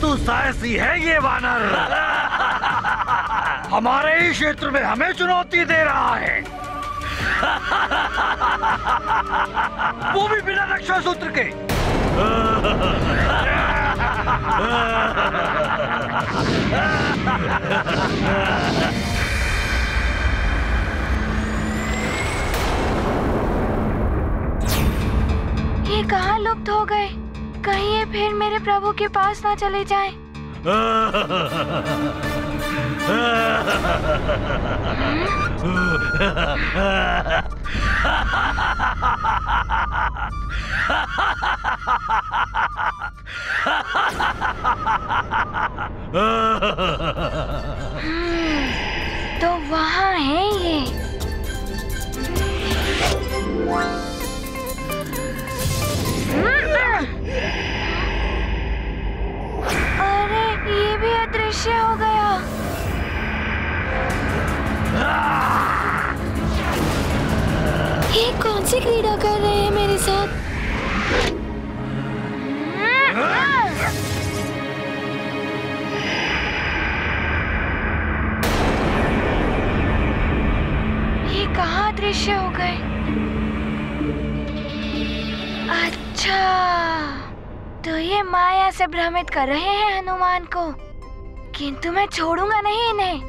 तू साहसी है ये वानर। हमारे ही क्षेत्र में हमें चुनौती दे रहा है, वो भी बिना रक्षा सूत्र के। ये कहाँ लुप्त हो गए? कहीं ये फिर मेरे प्रभु के पास ना चले जाएं। तो वहाँ है ये। अरे ये भी अदृश्य हो गया। ये कौन सी क्रीड़ा कर रहे हैं मेरे साथ? ये कहाँ दृश्य हो गए? अच्छा, तो ये माया से भ्रमित कर रहे हैं हनुमान को, किंतु मैं छोड़ूंगा नहीं इन्हें।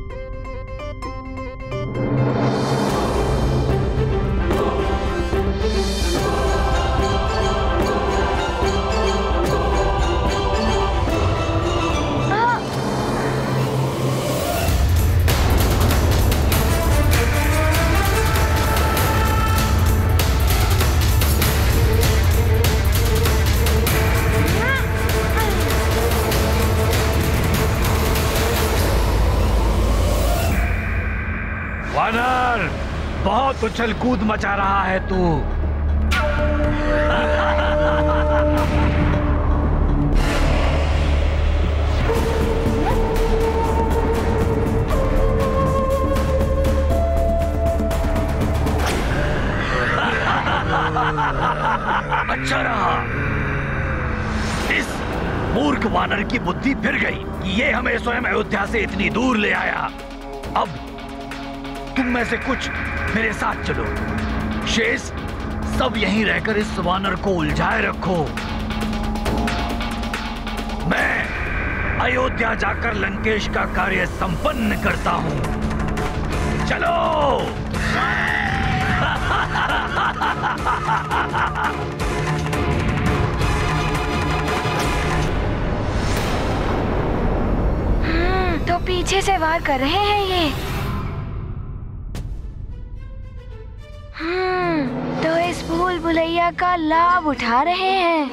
वानर, बहुत उछल कूद मचा रहा है तू। अच्छा रहा, इस मूर्ख वानर की बुद्धि फिर गई कि ये हमें स्वयं अयोध्या से इतनी दूर ले आया। अब तुम में से कुछ मेरे साथ चलो। शेष सब यहीं रहकर इस वानर को उलझाए रखो। मैं अयोध्या जाकर लंकेश का कार्य संपन्न करता हूं। चलो। तो पीछे से वार कर रहे हैं ये। तो इस भूल भुलैया का लाभ उठा रहे हैं।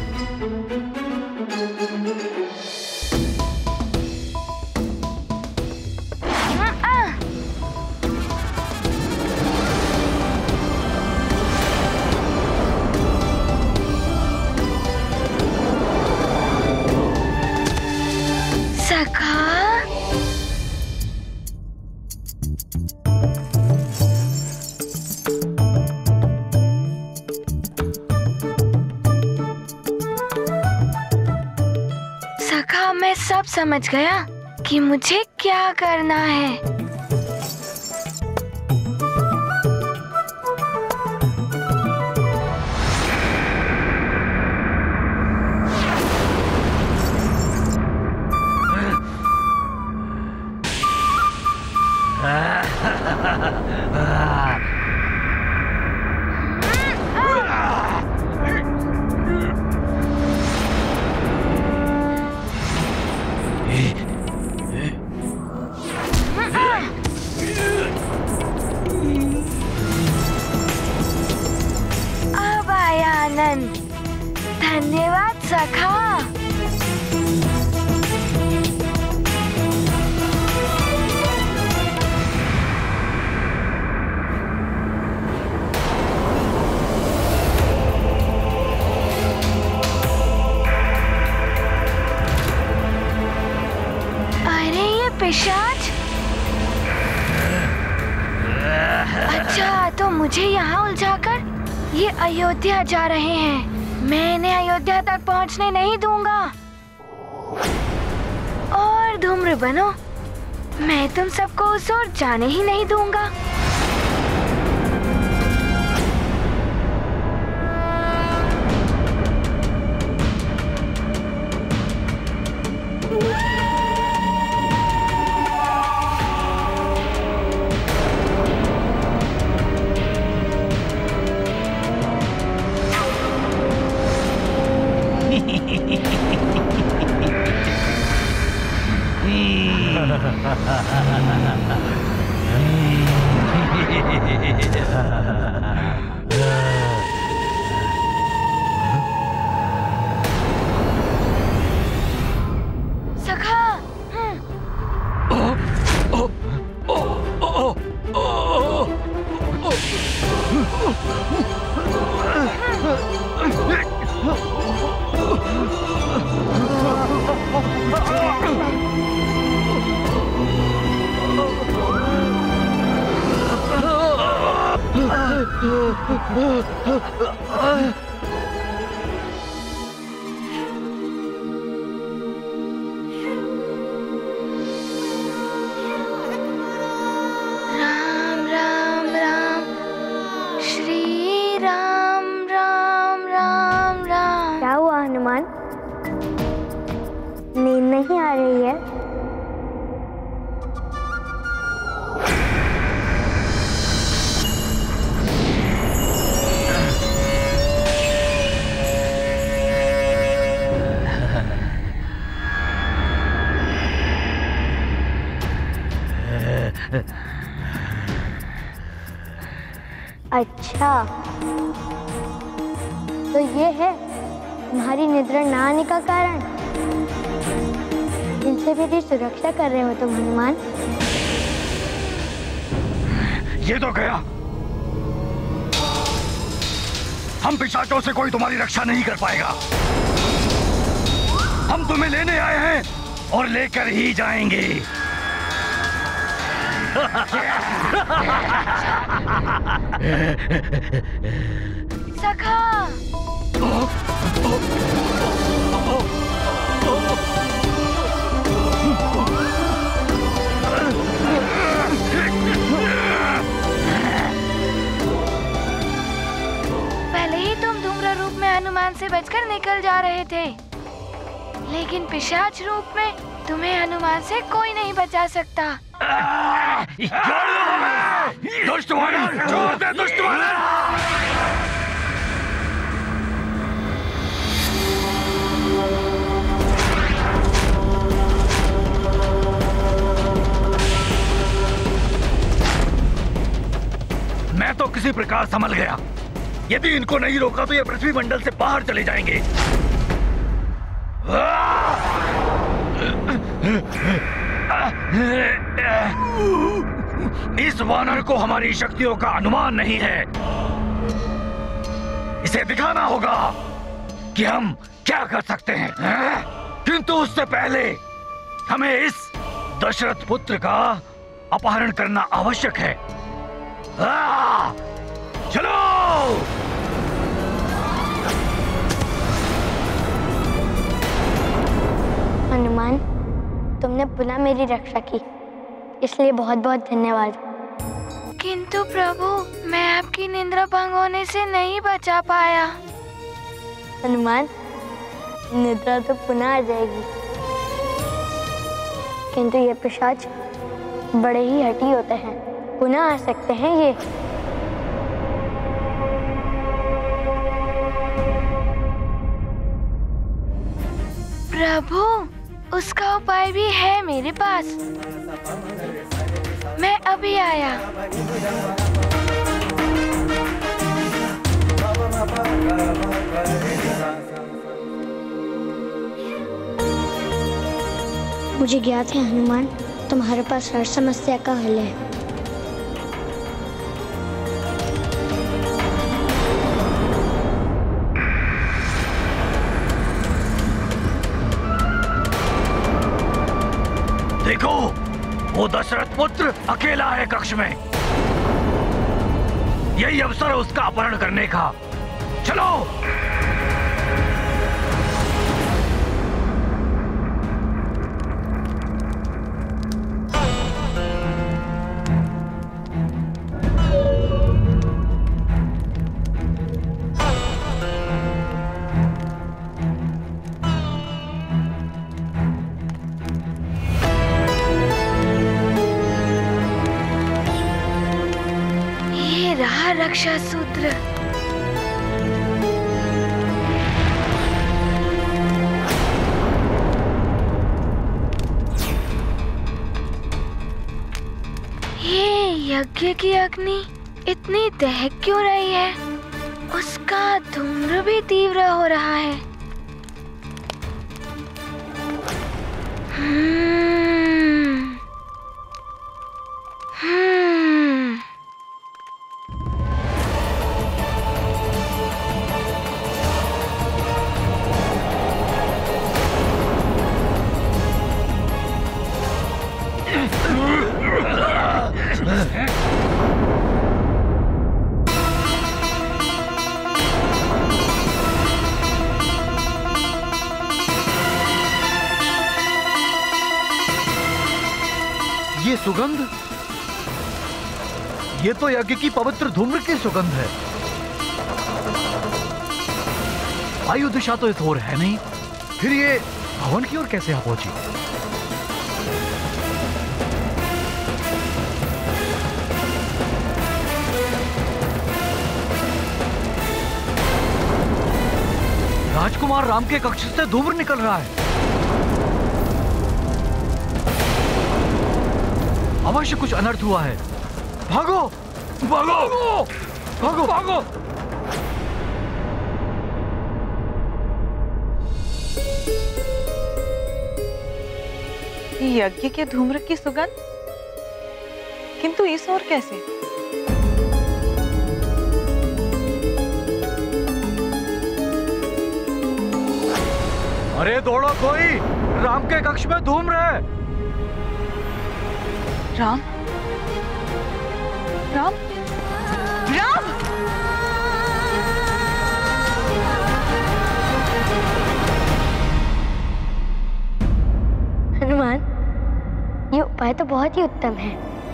सखा, मैं सब समझ गया कि मुझे क्या करना है। धन्यवाद सखा। अरे ये पिशाच। अच्छा, तो मुझे यहाँ उलझाकर ये अयोध्या जा रहे हैं। मैं इन्हें अयोध्या तक पहुंचने नहीं दूंगा। धूम्र बनो, मैं तुम सबको उस ओर जाने ही नहीं दूंगा। अच्छा, तो ये है तुम्हारी निद्रा ना आने का कारण। इनसे मेरी सुरक्षा कर रहे हो तुम हनुमान। ये तो गया। हम पिशाचों से कोई तुम्हारी रक्षा नहीं कर पाएगा। हम तुम्हें लेने आए हैं और लेकर ही जाएंगे। सखा। पहले ही तुम धूम्र रूप में हनुमान से बचकर निकल जा रहे थे, लेकिन पिशाच रूप में तुम्हें हनुमान से कोई नहीं बचा सकता। दुष्ट वानर, छोड़ दे दुष्ट वानर। मैं तो किसी प्रकार संभल गया। यदि इनको नहीं रोका तो ये पृथ्वी मंडल से बाहर चले जाएंगे। इस वानर को हमारी शक्तियों का अनुमान नहीं है। इसे दिखाना होगा कि हम क्या कर सकते हैं। किंतु उससे पहले हमें इस दशरथ पुत्र का अपहरण करना आवश्यक है। चलो। हनुमान, तुमने पुनः मेरी रक्षा की, इसलिए बहुत बहुत धन्यवाद। किंतु प्रभु, मैं आपकी निद्रा भंग होने से नहीं बचा पाया। हनुमान, निद्रा तो पुनः आ जाएगी, किंतु ये पिशाच बड़े ही हठी होते हैं, पुनः आ सकते हैं ये। प्रभु, उसका उपाय भी है मेरे पास। मैं अभी आया। मुझे ज्ञात है हनुमान, तुम्हारे पास हर समस्या का हल है। देखो, वो दशरथ पुत्र अकेला है कक्ष में। यही अवसर है उसका अपहरण करने का। चलो। वह रक्षा सूत्र। ये यज्ञ की अग्नि इतनी दहक क्यों रही है? उसका धूम्र भी तीव्र हो रहा है। ये सुगंध, ये तो यज्ञ की पवित्र धूम्र की सुगंध है। वायु दिशा तो इस ओर है नहीं, फिर ये भवन की ओर कैसे आ पहुंची? राजकुमार राम के कक्ष से धूम्र निकल रहा है। अवश्य कुछ अनर्थ हुआ है। भागो भागो भागो भागो। यज्ञ के धूम्र की सुगंध, किंतु इस ओर कैसे? अरे दौड़ो कोई, राम के कक्ष में धूम्र है। राम राम राम! हनुमान, ये उपाय तो बहुत ही उत्तम है,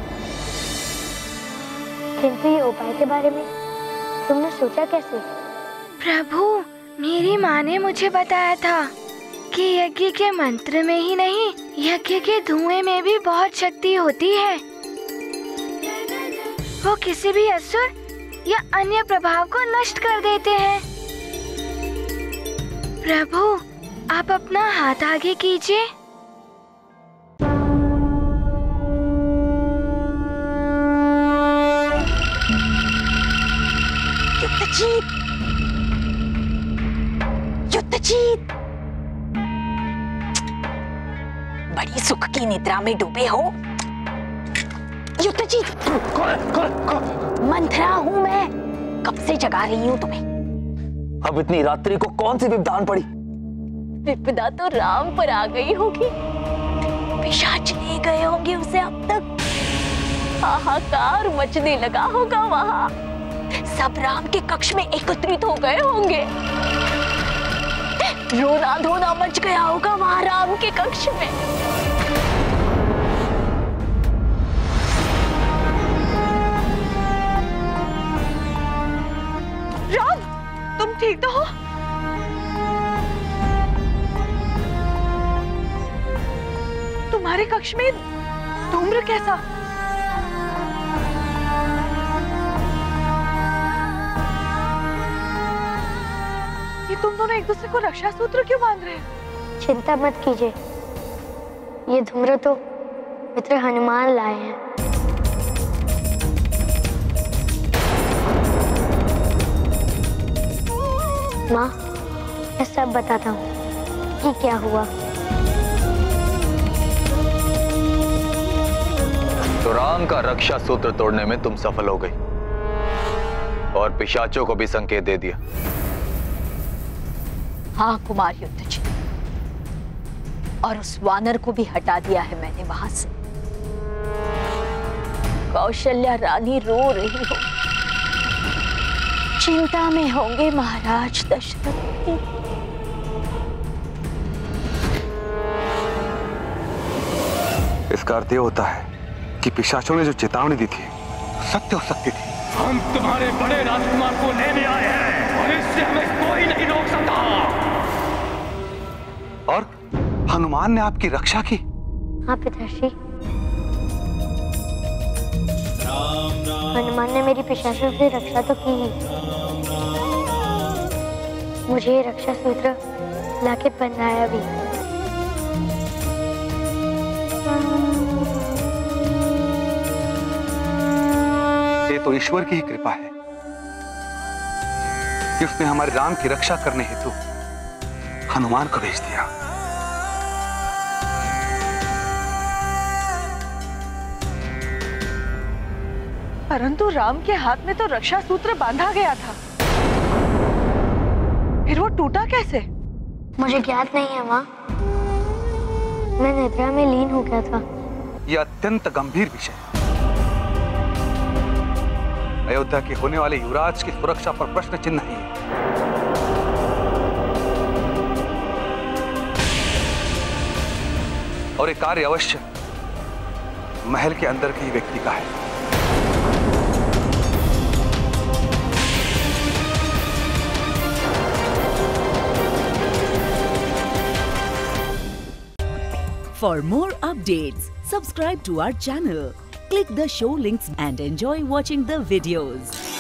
किंतु ये उपाय के बारे में तुमने सोचा कैसे? प्रभु, मेरी माँ ने मुझे बताया था कि यज्ञ के मंत्र में ही नहीं, यज्ञ के धुएं में भी बहुत शक्ति होती है। वो किसी भी असुर या अन्य प्रभाव को नष्ट कर देते हैं। प्रभु, आप अपना हाथ आगे कीजिए। युद्धजीत! युद्धजीत! बड़ी सुख की निद्रा में डूबे हो। युद्धजीत! मंथरा हूँ मैं, कब से जगा रही हूँ तुम्हें। अब इतनी रात्रि को कौन सी विपदान पड़ी? विपदा तो राम पर आ गई होगी। पिशाच ले गए होंगे उसे अब तक। हाहाकार मचने लगा होगा वहाँ। सब राम के कक्ष में एकत्रित हो गए होंगे। रोना धोना मच गया होगा वहाँ राम के कक्ष में। राम, तुम ठीक तो हो? तुम्हारे कक्ष में धूम्र कैसा? ये तुम दोनों एक दूसरे को रक्षा सूत्र क्यों बांध रहे हैं? चिंता मत कीजिए, ये धूम्र तो मित्र हनुमान लाए हैं। माँ, मैं सब बताता हूँ कि क्या हुआ। तो राम का रक्षा सूत्र तोड़ने में तुम सफल हो गई और पिशाचों को भी संकेत दे दिया। हाँ कुमार युद्धजीत, और उस वानर को भी हटा दिया है मैंने वहां से। कौशल्या रानी रो रही हो, चिंता में होंगे महाराज दशरथ। इसका अर्थ यह होता है कि पिशाचों ने जो चेतावनी दी थी सत्य हो सकती थी। हम तुम्हारे बड़े राजकुमार को लेने आए हैं और इससे हमें कोई नहीं रोक सकता। और हनुमान ने आपकी रक्षा की? हाँ पिताश्री। राम हनुमान ने मेरी पिशाचों से रक्षा तो की ही, मुझे ये रक्षा सूत्र लाके पहनाया भी। ये तो ईश्वर की ही कृपा है कि उसने हमारे राम की रक्षा करने हेतु हनुमान को भेज दिया। परंतु राम के हाथ में तो रक्षा सूत्र बांधा गया था, फिर वो टूटा कैसे? मुझे ज्ञात नहीं है माँ, मैं निद्रा में लीन हो गया था। यह अत्यंत गंभीर विषय है। अयोध्या के होने वाले युवराज की सुरक्षा पर प्रश्न चिन्ह ही है। और ये कार्य अवश्य महल के अंदर के ही व्यक्ति का है। For more updates, subscribe to our channel, click the show links and enjoy watching the videos.